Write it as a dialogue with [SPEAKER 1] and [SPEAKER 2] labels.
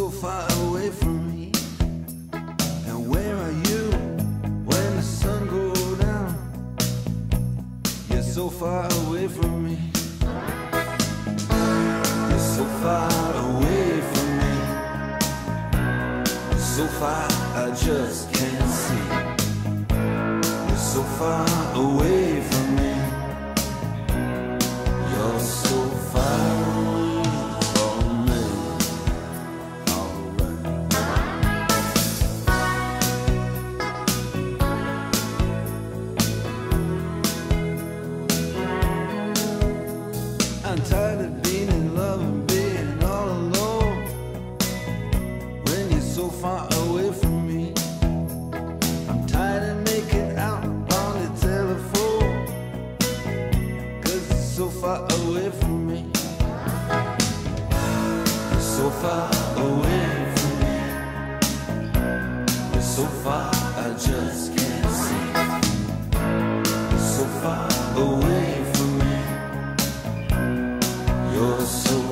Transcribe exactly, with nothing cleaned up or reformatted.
[SPEAKER 1] so far away from me. And where are you when the sun goes down? You're so far away from me. You're so far away from me. You're so far I just can't see. You're so far away from me. You're so far away from me. Alright. I'm tired of being in love and being all alone when you're so far away from me. I'm tired of making out on the telephone, 'cause it's so far away from me. You're so far away from me. You're so far I just can't see. You're so far away from me. You're so